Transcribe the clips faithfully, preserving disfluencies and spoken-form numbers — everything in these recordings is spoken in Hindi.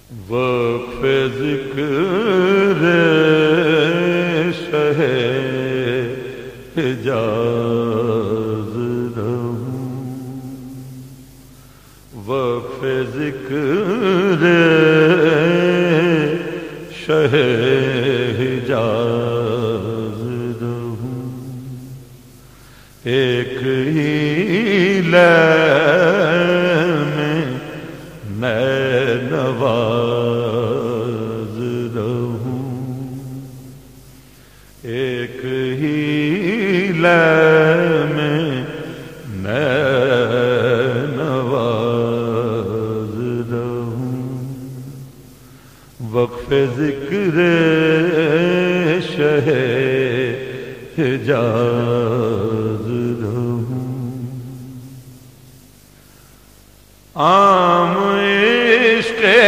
वक्फ ज़िक्र शहे हिजाज रहूं, वक्फ ज़िक्र शहे हिजाज रहूं। एक ही लय में मैं नवाज रहूं, एक ही लय में मैं नवाज रहूं। वक्फ ज़िक्र शहे हिजाज रहूं। आम इश्क़े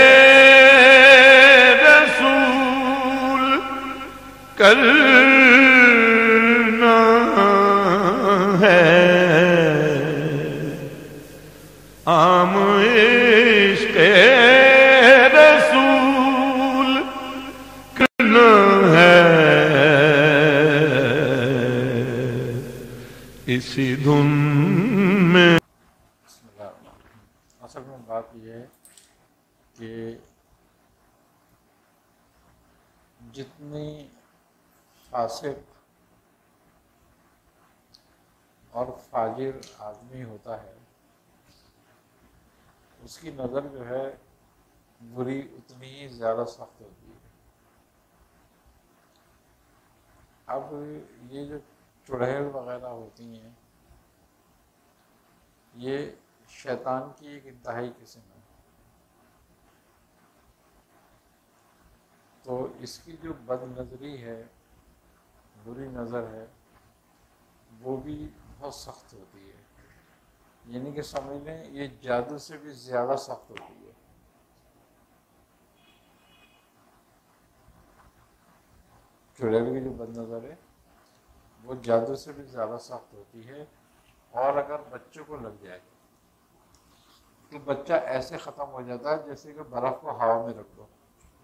रसूल करना है, आम इश्क़े रसूल करना है। इसी धुन में असल में बात यह है कि जितनी फासिक और फाजिर आदमी होता है उसकी नज़र जो है बुरी उतनी ही ज़्यादा सख्त होती है। अब ये जो चुड़ैल वगैरह होती हैं ये शैतान की एक इंतहाई किस्म है। तो इसकी जो बदनज़री है, बुरी नज़र है, वो भी बहुत सख्त होती है। यानी कि समझ लें ये जादू से भी ज़्यादा सख्त होती है। चुड़ैल की जो बदनज़र है वो जादू से भी ज़्यादा सख्त होती है। और अगर बच्चों को लग जाए तो बच्चा ऐसे ख़त्म हो जाता है जैसे कि बर्फ़ को हवा में रख दो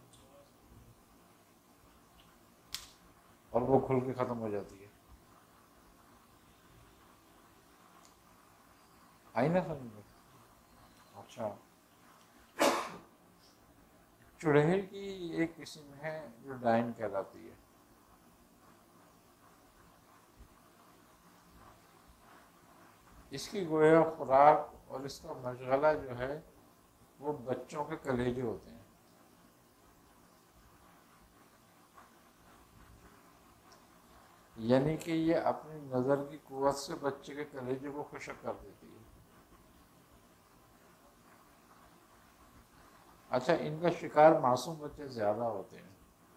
और वो खुल के ख़त्म हो जाती है। आई ना समझ में? अच्छा, चुड़ैल की एक किस्म है जो डाइन कहलाती है। इसकी गोया खुराक और इसका मशगला जो है वो बच्चों के कलेजे होते हैं। यानी कि ये अपनी नज़र की कुव्वत से बच्चे के कलेजे को खुशक कर देती है। अच्छा, इनका शिकार मासूम बच्चे ज़्यादा होते हैं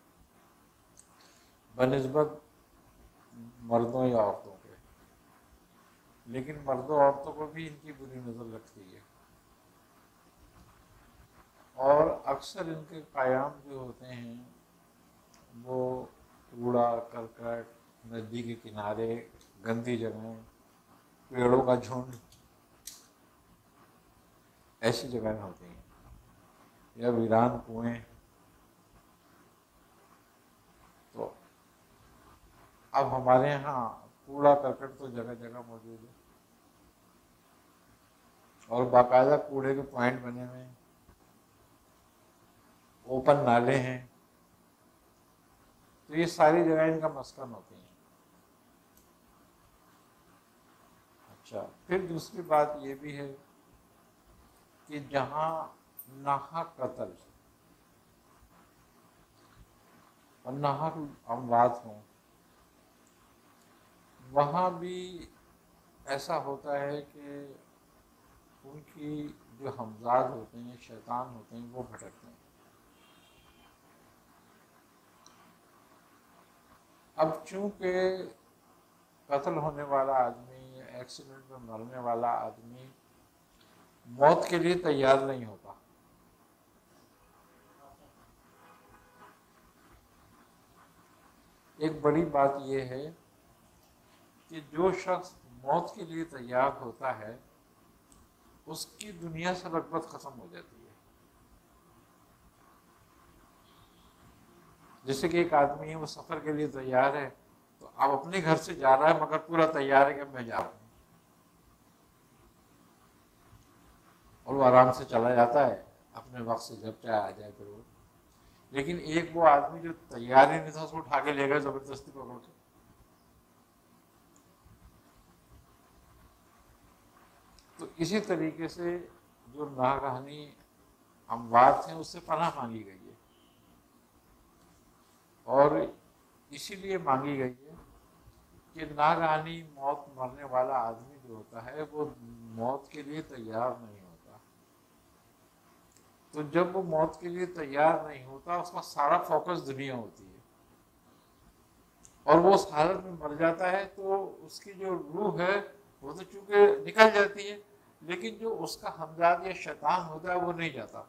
बनिस्बत मर्दों या औरतों के, लेकिन मर्दों औरतों को भी इनकी बुरी नज़र लगती है। और अक्सर इनके क़याम जो होते हैं वो कूड़ा करकट, नदी के किनारे, गंदी जगहें, पेड़ों का झुंड, ऐसी जगहें होती हैं या वीरान कुएं। तो अब हमारे यहाँ कूड़ा करकट तो जगह जगह मौजूद है और बाकायदा कूड़े के पॉइंट बने हुए हैं, ओपन नाले हैं। तो ये सारी जगह इनका मस्कन होती हैं। अच्छा, फिर दूसरी बात ये भी है कि जहाँ नाहक कत्ल और नाहक अमवात हों वहाँ भी ऐसा होता है कि उनकी जो हमजाद होते हैं, शैतान होते हैं, वो भटकते हैं। अब चूंकि कत्ल होने वाला आदमी या एक्सीडेंट में मरने वाला आदमी मौत के लिए तैयार नहीं होता, एक बड़ी बात यह है कि जो शख्स मौत के लिए तैयार होता है उसकी दुनिया से रग़बत ख़त्म हो जाती है। जैसे कि एक आदमी है, वो सफर के लिए तैयार है, तो अब अपने घर से जा रहा है मगर पूरा तैयार है कि मैं जा रहा हूँ, और वो आराम से चला जाता है अपने वक्त से, जब चाहे आ जाए फिर वो। लेकिन एक वो आदमी जो तैयार ही नहीं था, उसको उठा के ले गया जबरदस्ती पकड़ के। तो इसी तरीके से जो नागहानी अमवात हैं उससे पनाह मांगी गई है, और इसीलिए मांगी गई है कि नागहानी मौत मरने वाला आदमी जो होता है वो मौत के लिए तैयार नहीं होता। तो जब वो मौत के लिए तैयार नहीं होता, उसका सारा फोकस दुनिया होती है, और वो उस हालत में मर जाता है, तो उसकी जो रूह है वो तो चूंकि निकल जाती है, लेकिन जो उसका हमजाद या शैतान होता है वो नहीं जाता,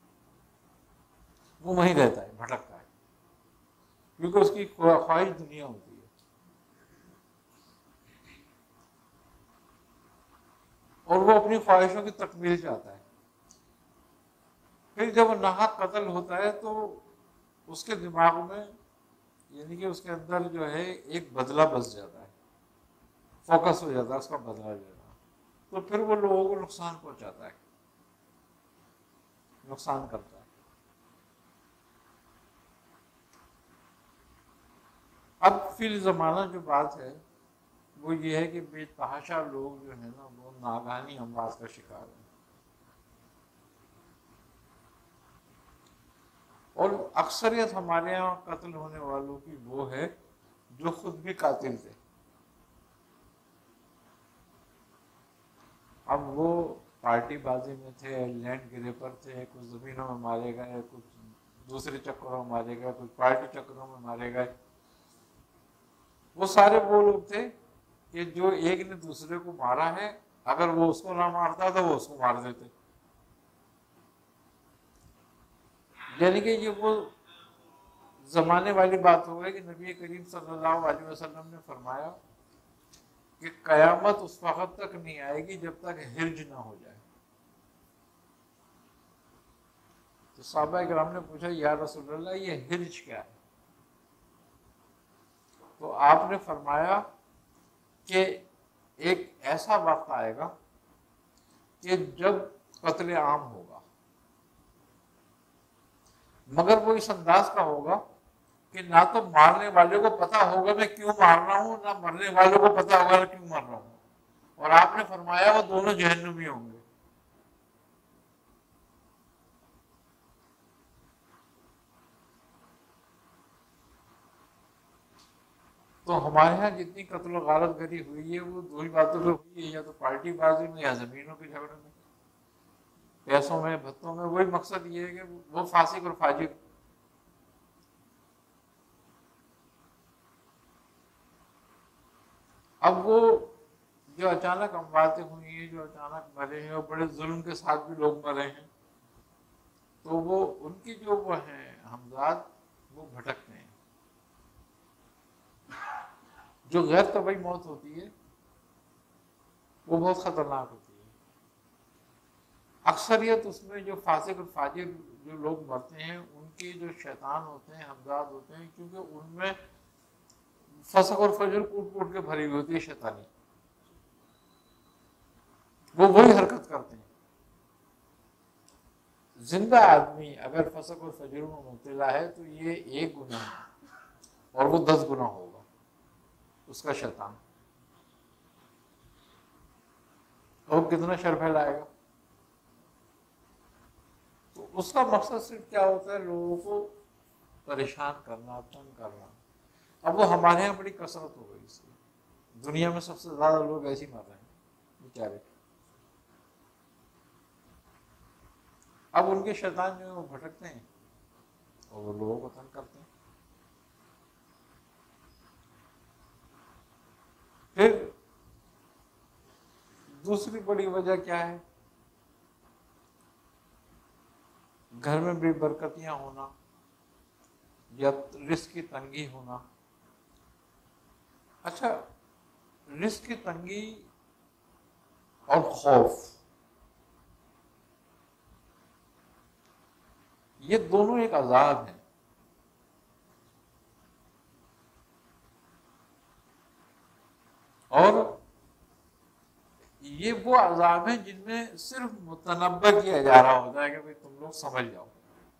वो वहीं रहता है, भटकता है, क्योंकि उसकी ख्वाहिश दुनिया होती है। और वो अपनी ख्वाहिशों की तकमील चाहता है। फिर जब नाहक कत्ल होता है तो उसके दिमाग में, यानी कि उसके अंदर जो है एक बदला बस जाता है, फोकस हो जाता है उसका बदला लेना, तो फिर वो लोगों को नुकसान पहुंचाता है, नुकसान करता है। अब फिर जमाना जो बात है वो ये है कि बेतहाशा लोग जो है ना वो नागहानी अमवात का शिकार है, और अक्सरियत हमारे यहाँ कत्ल होने वालों की वो है जो खुद भी कातिल थे। अब वो पार्टी बाजी में थे, लैंड ग्रेपर थे, कुछ जमीनों में मारे गए, कुछ दूसरे चक्करों में मारे गए, कुछ पार्टी चक्करों में मारे गए। वो सारे वो लोग थे कि जो एक ने दूसरे को मारा है, अगर वो उसको ना मारता तो वो उसको मार देते। यानी कि ये वो जमाने वाली बात हो गई कि नबी करीम सल्लल्लाहु अलैहि वसल्लम ने फरमाया कि कयामत उस वक्त तक नहीं आएगी जब तक हिर्ज ना हो जाए। तो साहबा किराम ने पूछा, या रसूलल्लाह ये हिर्ज क्या है? तो आपने फरमाया कि एक ऐसा वक्त आएगा कि जब कत्ले आम होगा, मगर वो इस अंदाज का होगा कि ना तो मारने वाले को पता होगा मैं क्यों मार रहा हूं, ना मरने वालों को पता होगा क्यों मर रहा हूं। और आपने फरमाया वो दोनों जहन्नुमी होंगे। तो हमारे यहाँ जितनी कत्ल गारत गरी हुई है वो दो ही बातों पे हुई है, या तो पार्टी बाजी में या जमीनों के झगड़े में, पैसों में, भत्तों में। वही मकसद ये है कि वो फासिक और फाजिर। अब वो जो अचानक अमवातें हुई हैं, जो अचानक मरे हैं, और बड़े जुल्म के साथ भी लोग मरे हैं, तो वो उनकी जो वो हैं हमजाद, वो भटकते हैं। जो गैर तबई मौत होती है वो बहुत खतरनाक होती है। अक्सरियत उसमें जो फासिक और फाजिर जो लोग मरते हैं, उनके जो शैतान होते हैं, हमजाद होते हैं, क्योंकि उनमें फसक और फजर कूट कूट के भरी हुई होती है शैतानी, वो वही हरकत करते हैं। जिंदा आदमी अगर फसक और फजर में मुब्तला है तो ये एक गुनाह है, और वो दस गुना होगा उसका शैतान, और कितना शर फैलाएगा। तो उसका मकसद सिर्फ क्या होता है, लोगों को परेशान करना, तंग करना। अब वो हमारे यहाँ बड़ी कसरत हो गई इसकी, दुनिया में सबसे ज्यादा लोग ऐसे ही मर रहे हैं बेचारे। अब उनके शैतान जो है वो भटकते हैं और वो लोगों को तंग करते हैं। फिर दूसरी बड़ी वजह क्या है, घर में बेबरकतियां होना या रिस्क की तंगी होना। अच्छा, रिस्क की तंगी और खौफ, ये दोनों एक अजाब है। और ये वो अज़ाब है जिनमें सिर्फ मुतनब्बा किया जा रहा होता है कि भाई तुम लोग समझ जाओ,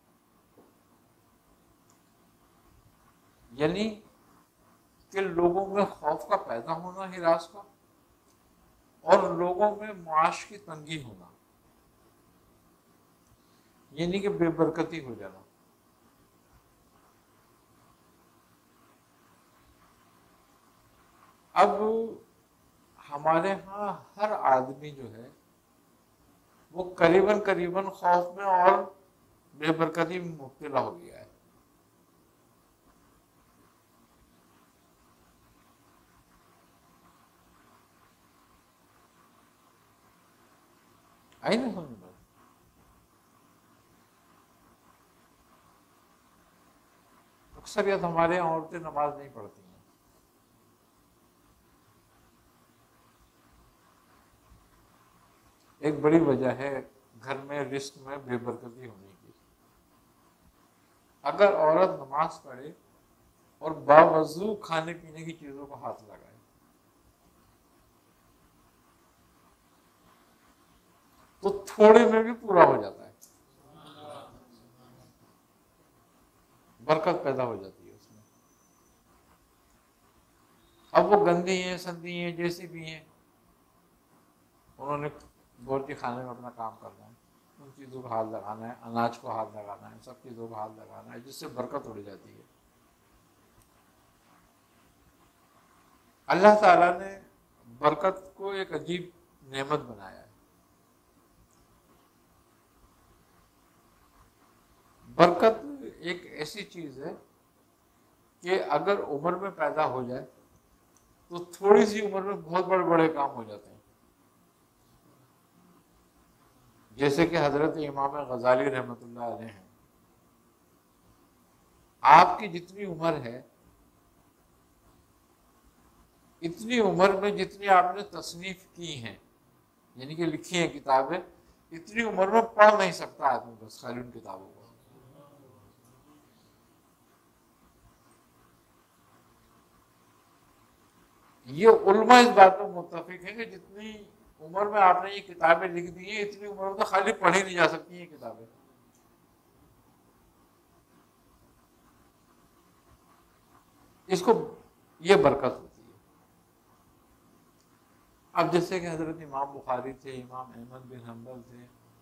यानी कि लोगों में खौफ का पैदा होना हिरास का, और लोगों में मुआश की तंगी होना, यानी कि बेबरकती हो जाना। अब हमारे यहाँ हर आदमी जो है वो करीबन करीबन खौफ में और बेबरकती में मुब्तला हो गया है। आई ना समझ में? अक्सरियत हमारे यहाँ औरतें नमाज नहीं पढ़ती हैं। एक बड़ी वजह है घर में रिस्क में बेबरकती होने की। अगर औरत नमाज पढ़े और बावजू खाने पीने की चीजों को हाथ लगाए तो थोड़े में भी पूरा हो जाता है, बरकत पैदा हो जाती है उसमें। अब वो गंदी हैं, संदी हैं, जैसी भी हैं, उन्होंने बोल के खाने में अपना काम करना है, उन चीज़ों को हाथ लगाना है, अनाज को हाथ लगाना है, सब चीज़ों को हाथ लगाना है, जिससे बरकत उड़ जाती है। अल्लाह ताला ने बरकत को एक अजीब नेमत बनाया है। बरकत एक ऐसी चीज है कि अगर उम्र में पैदा हो जाए तो थोड़ी सी उम्र में बहुत बड़े बड़े काम हो जाते हैं। जैसे कि हजरत इमाम गजाली रहमतुल्लाह अलैह हैं, आपकी जितनी उम्र है, इतनी उम्र में जितनी आपने तसनीफ की हैं, यानी कि लिखी हैं किताबें, इतनी उम्र में पढ़ नहीं सकता आदमी बस खाली उन किताबों को। ये उल्मा इस बात में मुत्तफिक है कि जितनी उम्र में आपने ये किताबें लिख दी है, इतनी उम्र में तो खाली पढ़ी नहीं जा सकती ये किताबें। इसको ये बरकत होती है। अब जैसे कि हजरत इमाम बुखारी थे, इमाम अहमद बिन हम्बल थे,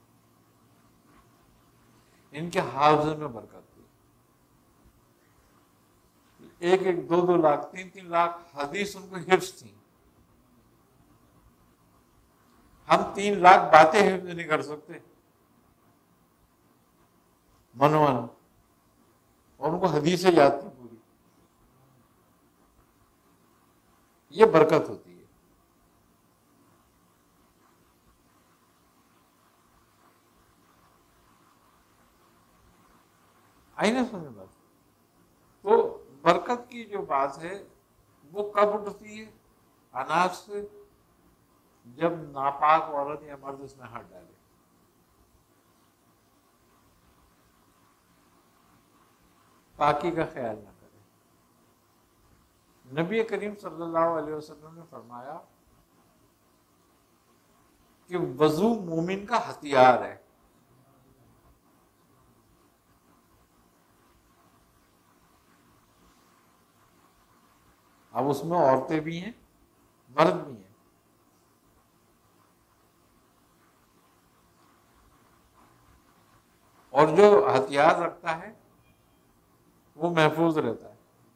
इनके हाफ़िज़ में बरकत थी। एक एक दो दो लाख तीन तीन लाख हदीस उनको हिफ्ज़ थी। हम तीन लाख बातें हिफ्ज़ नहीं कर सकते मनवन, और उनको हदीसें याद थी पूरी। ये बरकत होती है। आई ना समझ बात? तो बरकत की जो बात है वो कब उठती है? अनाज से, जब नापाक औरत या मर्द उसमें हाथ डाले। पाकी का ख्याल ना करे। नबी करीम सल्लल्लाहु अलैहि वसल्लम ने फरमाया कि वजू मोमिन का हथियार है। अब उसमें औरतें भी हैं, मर्द भी हैं। और जो हथियार रखता है वो महफूज रहता है।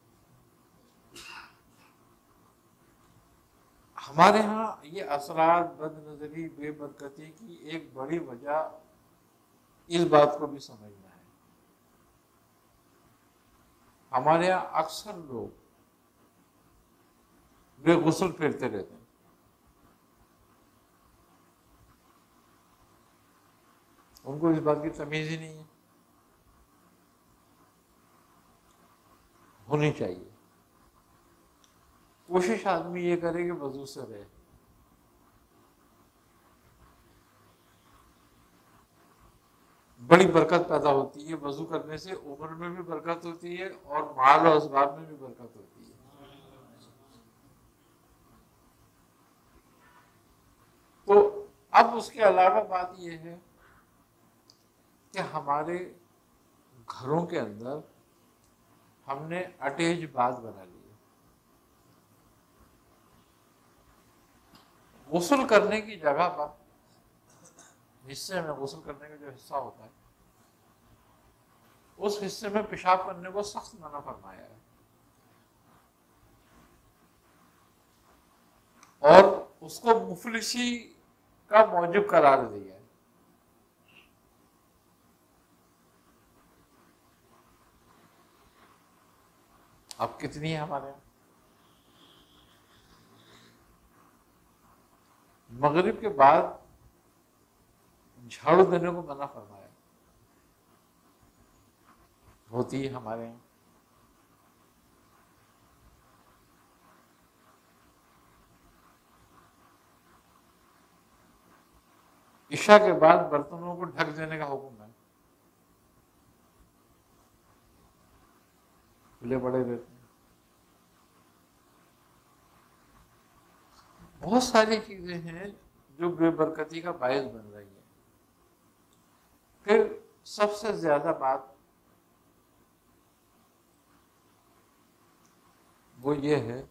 हमारे यहाँ ये असरार, बदनजरी, बेबरकती की एक बड़ी वजह इस बात को भी समझना है। हमारे यहाँ अक्सर लोग बेगुस्ल फिरते रहते हैं। उनको इस बात की तमीज ही नहीं है। होनी चाहिए। कोशिश आदमी ये करे कि वजू से रहे। बड़ी बरकत पैदा होती है वजू करने से। उम्र में भी बरकत होती है और माल और असबाब में भी बरकत होती है। अब उसके अलावा बात यह है कि हमारे घरों के अंदर हमने अटैच बाथ बना ली है। गुस्ल करने की जगह पर हिस्से में, गुस्ल करने का जो हिस्सा होता है उस हिस्से में पेशाब करने को सख्त मना फरमाया है, और उसको मुफलिसी का मौजूब करार दिया है। अब कितनी है हमारे यहाँ? मगरिब के बाद झाड़ू देने को मना फरमाया, होती है हमारे यहाँ। इशा के बाद बर्तनों को ढक देने का हुक्म है, खुले बड़े रहते हैं। बहुत सारी चीजें हैं जो बेबरकती का बायस बन रही है। फिर सबसे ज्यादा बात वो ये है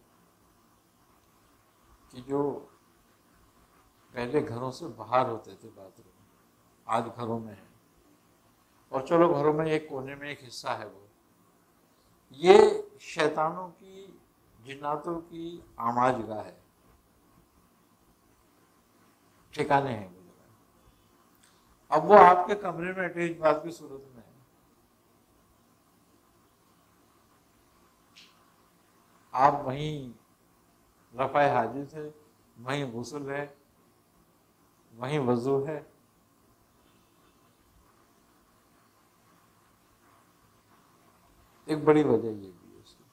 कि जो पहले घरों से बाहर होते थे बाथरूम, आज घरों में है, और चलो घरों में एक कोने में एक हिस्सा है, वो ये शैतानों की, जिन्नातों की आमाजगाह है, ठिकाने हैं वो जगह। अब वो आपके कमरे में अटैच बाथ की सूरत में है। आप वहीं रफ़ा हाजिस है, वहीं गुस्ल है, वहीं वजू है। एक बड़ी वजह ये भी है उसकी।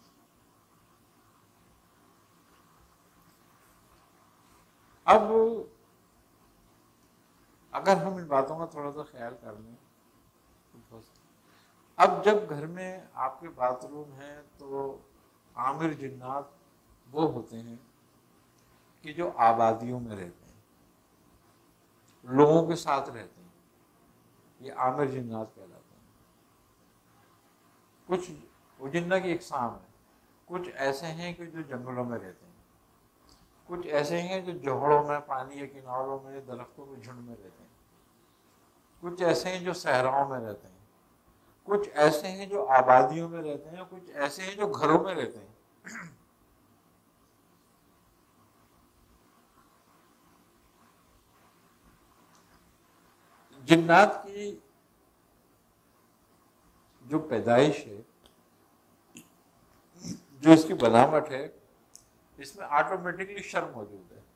अब अगर हम इन बातों का थोड़ा सा ख्याल कर लें, अब जब घर में आपके बाथरूम है तो आमिर जिन्नात वो होते हैं कि जो आबादियों में रहते हैं, लोगों के साथ रहते हैं, ये आमिर जिन्नात कहलाते हैं। कुछ वो जिन्ना की इकसाम है, कुछ ऐसे हैं कि जो जंगलों में रहते हैं, कुछ ऐसे हैं जो जोहड़ों में, पानी के किनारों में, दरख्तों के झुंड में रहते हैं, कुछ ऐसे हैं जो सहराओं में रहते हैं, कुछ ऐसे हैं जो आबादियों में रहते हैं, कुछ ऐसे हैं जो घरों में रहते हैं। जिन्नात की जो पैदाइश है, जो इसकी बनावट है, इसमें ऑटोमेटिकली शर मौजूद है,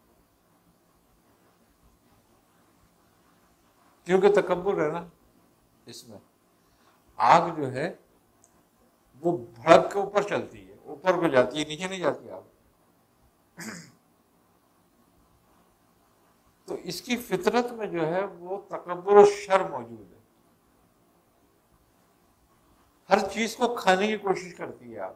क्योंकि तकब्बुर है ना। इसमें आग जो है वो भड़क के ऊपर चलती है, ऊपर को जाती है, नीचे नहीं जाती आग। तो इसकी फितरत में जो है वो तकब्बुर और शर मौजूद है। हर चीज को खाने की कोशिश करती है आग।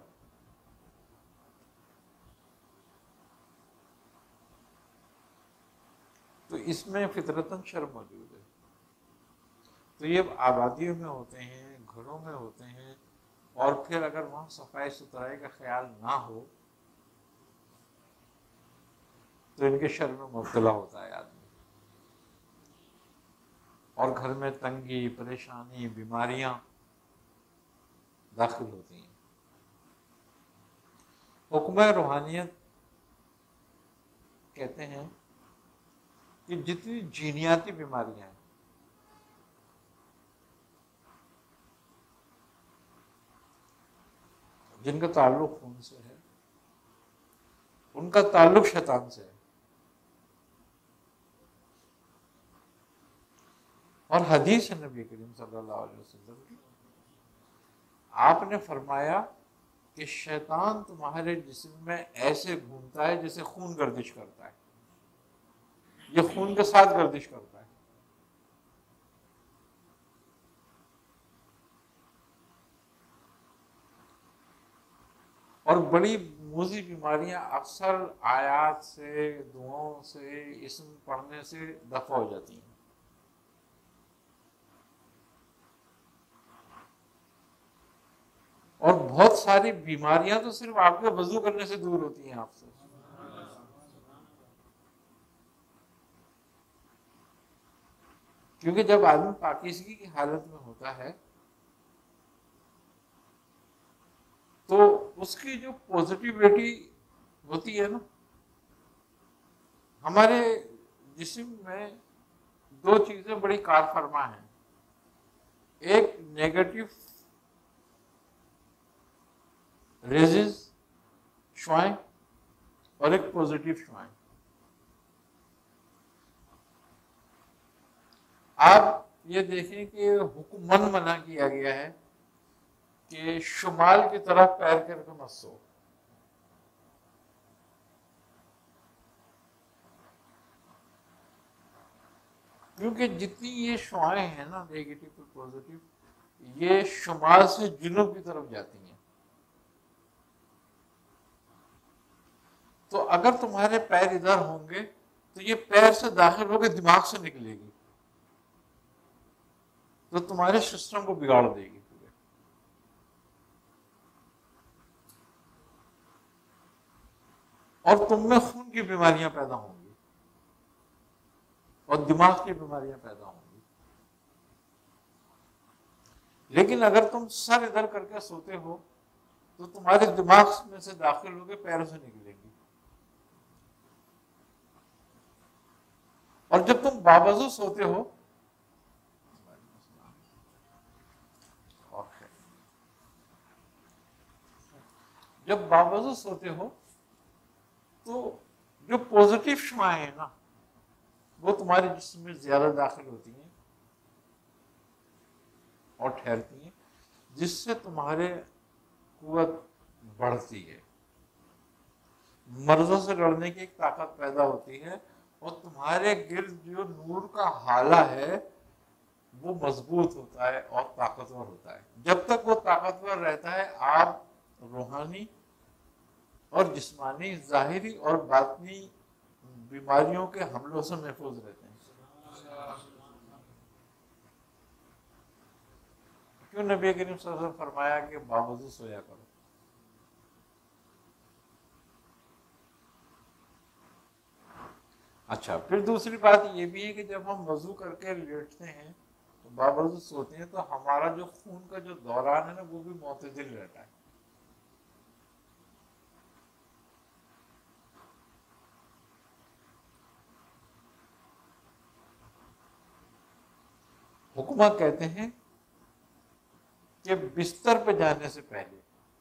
तो इसमें फितरतन शर मौजूद है। तो ये आबादियों में होते हैं, घरों में होते हैं, और फिर अगर वहां सफाई सुथराई का ख्याल ना हो तो इनके शर में मुब्तला होता है आदमी, और घर में तंगी, परेशानी, बीमारियां दाखिल होती हैं। हुक्म रूहानियत कहते हैं कि जितनी जीनियाती बीमारियां हैं, जिनका ताल्लुक खून से है, उनका ताल्लुक शैतान से है। और हदीस है नबी करीम सल्लल्लाहु अलैहि वसल्लम की, आपने फरमाया कि शैतान तुम्हारे जिस्म में ऐसे घूमता है जैसे खून गर्दिश करता है। ये खून के साथ गर्दिश करता है। और बड़ी मूजी बीमारियां अक्सर आयात से, दुआओं से, इसम पढ़ने से दफा हो जाती हैं। और बहुत सारी बीमारियां तो सिर्फ आपके वजू करने से दूर होती हैं आपसे। क्योंकि जब आदमी पाकीज़गी की हालत में होता है तो उसकी जो पॉजिटिविटी होती है ना, हमारे जिस्म में दो चीजें बड़ी कार फरमा हैं, एक नेगेटिव रेजेस शुआएं और एक पॉजिटिव शुआएं। आप ये देखें कि हुक्मन मना किया गया है कि शुमाल की तरफ पैर करके मत सो। क्योंकि जितनी ये शुआएं हैं ना, नेगेटिव और पॉजिटिव, ये शुमाल से जुनूब की तरफ जाती हैं। तो अगर तुम्हारे पैर इधर होंगे तो ये पैर से दाखिल होकर दिमाग से निकलेगी, तो तुम्हारे सिस्टम को बिगाड़ देगी पूरे। और तुम में खून की बीमारियां पैदा होंगी और दिमाग की बीमारियां पैदा होंगी। लेकिन अगर तुम सर इधर करके सोते हो तो तुम्हारे दिमाग में से दाखिल होकर पैरों से निकलेंगी। और जब तुम बावजू सोते हो, जब बावजू सोते हो तो जो पॉजिटिव शुआएं हैं ना, वो तुम्हारे जिस्म में ज्यादा दाखिल होती हैं और ठहरती हैं, जिससे तुम्हारे कुव्वत बढ़ती है, मर्जों से लड़ने की एक ताकत पैदा होती है और तुम्हारे गिर्द जो नूर का हाला है वो मजबूत होता है और ताकतवर होता है। जब तक वो ताकतवर रहता है आप रूहानी और जिस्मानी, जाहिरी और बातनी बीमारियों के हमलों से महफूज रहते हैं। क्यों नबी करीम सल्लल्लाहु अलैहि वसल्लम फरमाया कि बावजू सोया करो। अच्छा, फिर दूसरी बात ये भी है कि जब हम वजू करके लेटते हैं तो बावजू सोते हैं तो हमारा जो खून का जो दौरान है ना, वो भी मुतदिल रहता है। हुक्मा कहते हैं कि बिस्तर पे जाने से पहले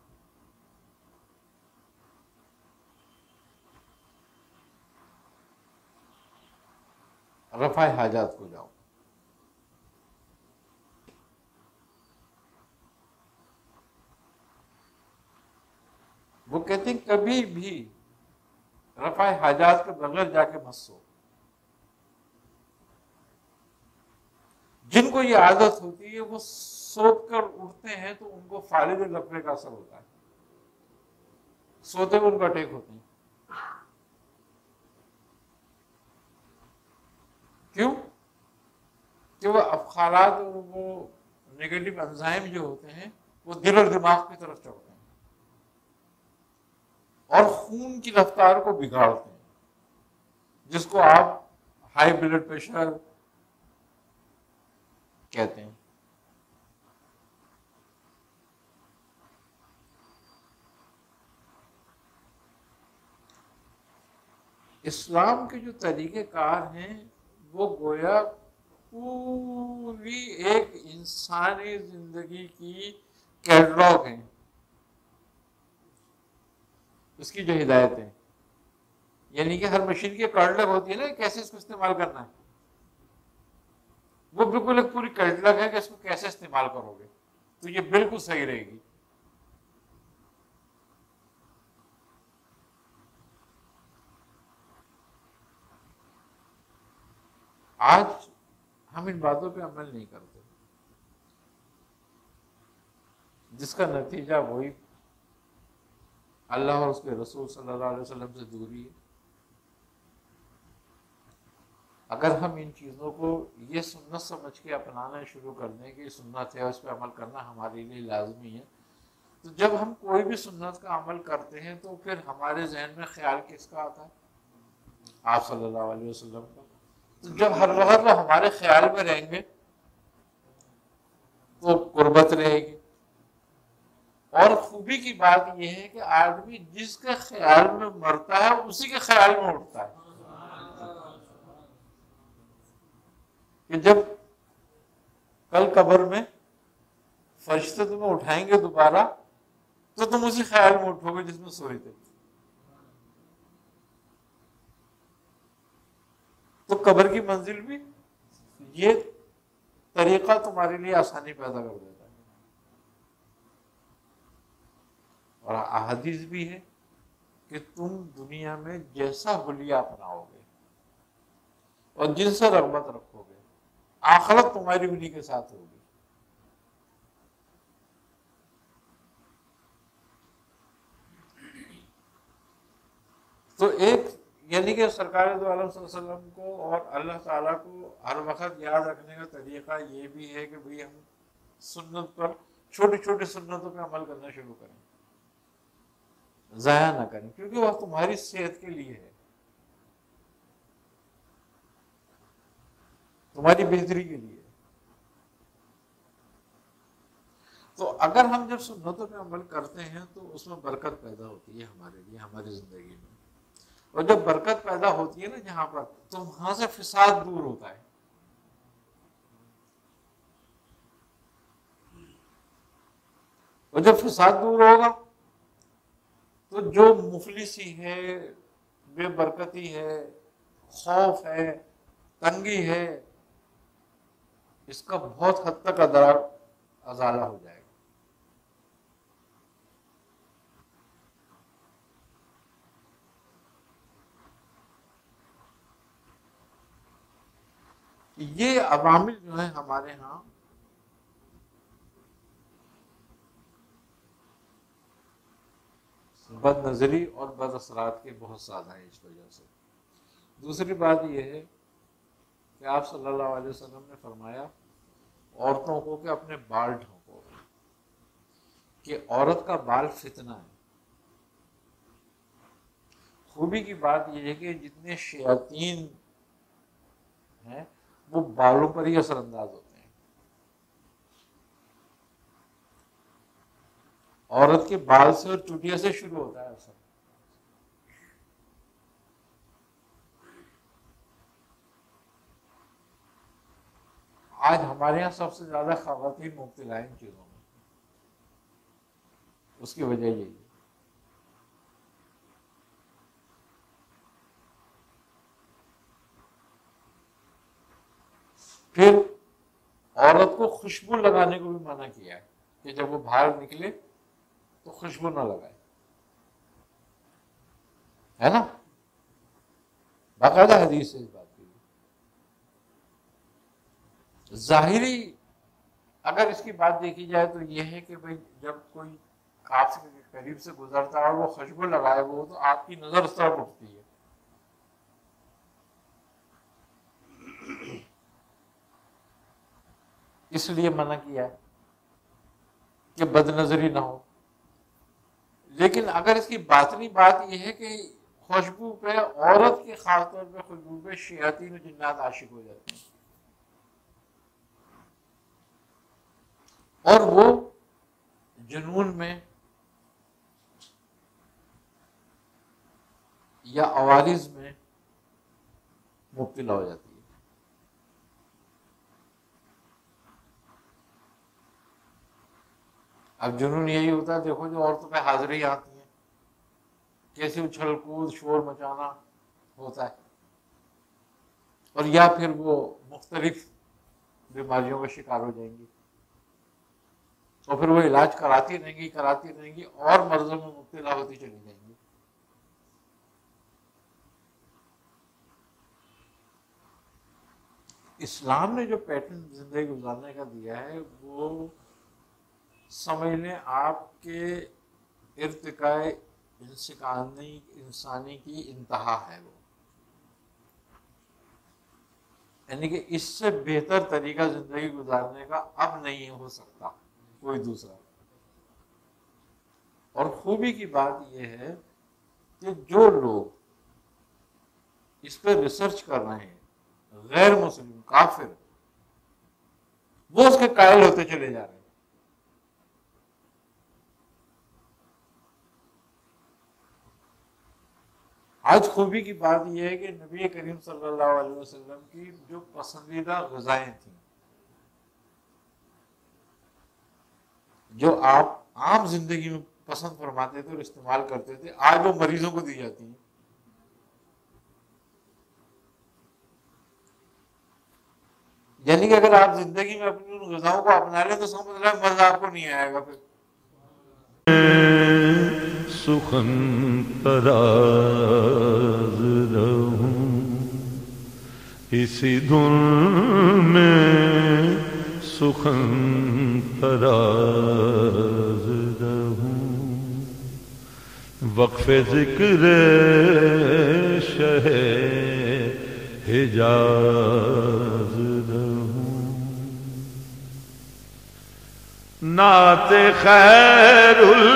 रफ़ा हाजात को जाओ। वो कहते हैं कभी भी रफ़ा हाजात के बगैर जाके मत सो। जिनको ये आदत होती है वो सोच कर उठते हैं तो उनको फारिद लफड़े का असर होता है, सोते हुए उनको अटैक होती है। क्यों? कि वो अफखारात और वो नेगेटिव एंजाइम जो होते हैं वो दिल और दिमाग की तरफ चढ़ते हैं और खून की रफ्तार को बिगाड़ते हैं, जिसको आप हाई ब्लड प्रेशर कहते हैं। इस्लाम के जो तरीक़ेकार हैं वो गोया पूरी एक इंसानी जिंदगी की कैटलॉग है, उसकी जो हिदायत है। यानी कि हर मशीन की कैटलॉग होती है ना, कैसे इसको इस्तेमाल करना है, वो बिल्कुल एक पूरी कैटलॉग है कि इसको कैसे इस्तेमाल करोगे तो ये बिल्कुल सही रहेगी। आज हम इन बातों पे अमल नहीं करते, जिसका नतीजा वही अल्लाह और उसके रसूल सल्लल्लाहु अलैहि वसल्लम से दूरी है। अगर हम इन चीज़ों को ये सुन्नत समझ के अपनाना शुरू कर दें कि सुन्नत है, उस पर अमल करना हमारे लिए लाजमी है, तो जब हम कोई भी सुन्नत का अमल करते हैं तो फिर हमारे जहन में ख्याल किसका आता है? आप सल्लल्लाहु अलैहि वसल्लम का। तो जब हर वक्त वो हमारे ख्याल में रहेंगे तो कुर्बत रहेगी। और खूबी की बात यह है कि आदमी जिसके ख्याल में मरता है उसी के ख्याल में उठता है। कि जब कल कब्र में फरिश्ते तुम्हें उठाएंगे दोबारा तो तुम उसी ख्याल में उठोगे जिसमें सोए थे। तो कब्र की मंजिल भी ये तरीका तुम्हारे लिए आसानी पैदा कर देता है। और अहादीस भी है कि तुम दुनिया में जैसा हुलिया अपनाओगे और जिनसे रगबत रखोगे, आखिरत तुम्हारी उन्हीं के साथ होगी। तो एक यानी कि सरकार दो आलम सल्लल्लाहु अलैहि वसल्लम को और अल्लाह ताला को हर वक्त याद रखने का तरीका ये भी है कि भाई हम सुन्नत पर, छोटी छोटी सुन्नतों पे अमल करना शुरू करें, ज़ाया ना करें, क्योंकि वह तुम्हारी सेहत के लिए है, तुम्हारी बेहतरी के लिए। तो अगर हम जब सुन्नतों पे अमल करते हैं तो उसमें बरकत पैदा होती है हमारे लिए, हमारी जिंदगी में। और जब बरकत पैदा होती है ना जहां पर, तो वहां से फिसाद दूर होता है। और जब फिसाद दूर होगा तो जो मुफलिसी है, बेबरकती है, खौफ है, तंगी है, इसका बहुत हद तक अदरार अजाला हो जाएगा। ये अवामिल जो है हमारे यहाँ बदनजरी और बद असरात के बहुत ज्यादा है इस वजह से। दूसरी बात यह है कि आप सल्लल्लाहु अलैहि वसल्लम ने फरमाया औरतों को कि अपने बाल ढको, कि औरत का बाल फितना है। खूबी की बात यह है कि जितने शयातीन हैं वो बालों पर ही असरअंदाज होते हैं। औरत के बाल से और चुटिया से शुरू होता है असर। आज हमारे यहाँ सबसे ज्यादा खवातीन मुब्तला इन चीजों में, उसकी वजह यही है। फिर औरत को खुशबू लगाने को भी मना किया है कि जब वो बाहर निकले तो खुशबू ना लगाए, है ना, बाकायदा हदीस से इस बात की। जाहिरी अगर इसकी बात देखी जाए तो यह है कि भाई जब कोई आपके करीब से गुजरता है और वो खुशबू लगाए वो, तो आपकी नजर उस तरफ उठती है। इसलिए मना किया है कि बदनजरी ना हो। लेकिन अगर इसकी बातनी बात यह है कि खुशबू पे, औरत के खास तौर पे खुशबू पे शयातीन जिन्नात आशिक हो जाते हैं और वो जुनून में या अवारिज में मुब्तला हो जाती है। अब जुनून यही होता है, देखो जो औरतों पे हाजिरी आती है, कैसे उछल कूद शोर मचाना होता है, और या फिर वो मुख्तलिफ बीमारियों का शिकार हो जाएंगी और फिर वो इलाज कराती रहेंगी कराती रहेंगी और मर्जों में मुब्तला होती चली जाएंगी। इस्लाम ने जो पैटर्न जिंदगी गुजारने का दिया है वो समझ लें आपके इर्तिकाए इंसानी इंसानी की इंतहा है वो, यानी कि इससे बेहतर तरीका जिंदगी गुजारने का अब नहीं हो सकता कोई दूसरा। और खूबी की बात यह है कि जो लोग इस पर रिसर्च कर रहे हैं, गैर मुस्लिम काफिर, वो उसके कायल होते चले जा रहे हैं। आज खूबी की बात यह है कि नबी करीम सल्लल्लाहु अलैहि वसल्लम की जो पसंदीदा ग़िज़ाएं थी, जो आप आम जिंदगी में पसंद फरमाते थे और इस्तेमाल करते थे, आज वो मरीजों को दी जाती हैं। यानी कि अगर आप जिंदगी में अपनी उन ग़िज़ाओं को अपना लें तो समझ लें मजा आपको नहीं आएगा। फिर सुखन तराज रहूं, इसी धुन में सुखन तराज रहूं, वक्फ़े ज़िक्र शहे हिजाज रहूं, नाते खैरुल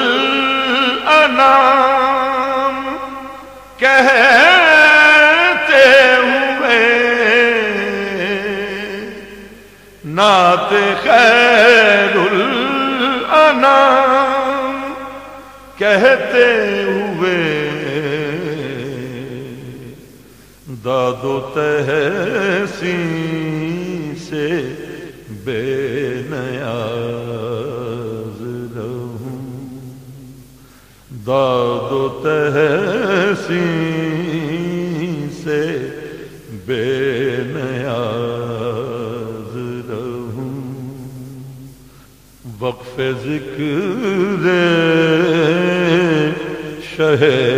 अनाम कहते हुए, नाते खैरुल अनाम कहते हुए, दादो तहसीन से बेनयाज रहूं, दादो तहसीन से बेनयाज रहूं, वक्फ़े ज़िक्र शहे